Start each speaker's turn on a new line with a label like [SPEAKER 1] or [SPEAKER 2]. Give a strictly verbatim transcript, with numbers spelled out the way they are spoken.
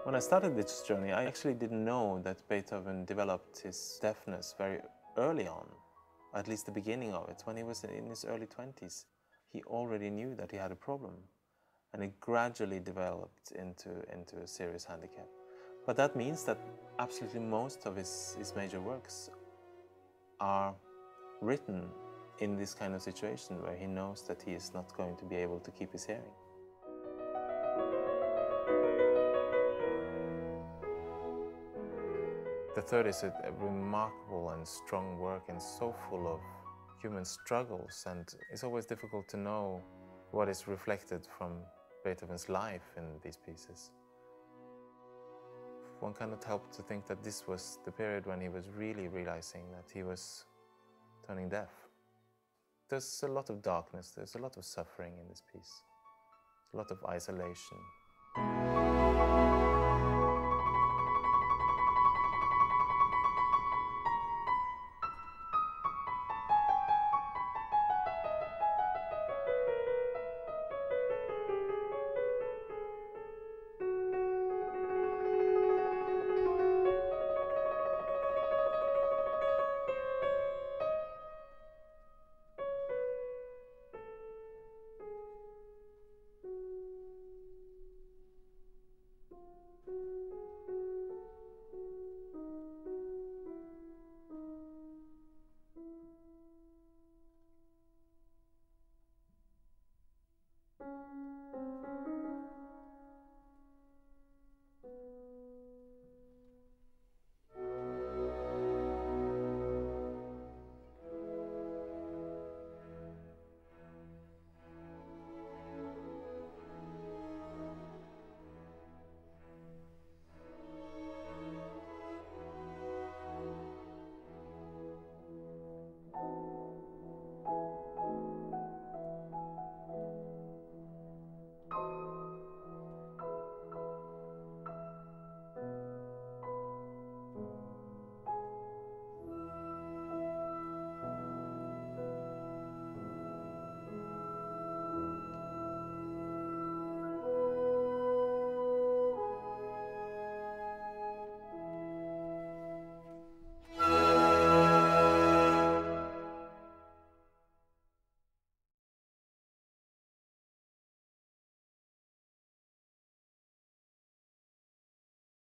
[SPEAKER 1] When I started this journey, I actually didn't know that Beethoven developed his deafness very early on, at least the beginning of it. When he was in his early twenties, he already knew that he had a problem, and it gradually developed into, into a serious handicap. But that means that absolutely most of his, his major works are written in this kind of situation where he knows that he is not going to be able to keep his hearing. The Third is a, a remarkable and strong work and so full of human struggles, and it's always difficult to know what is reflected from Beethoven's life in these pieces. One cannot help to think that this was the period when he was really realizing that he was turning deaf. There's a lot of darkness, there's a lot of suffering in this piece, a lot of isolation.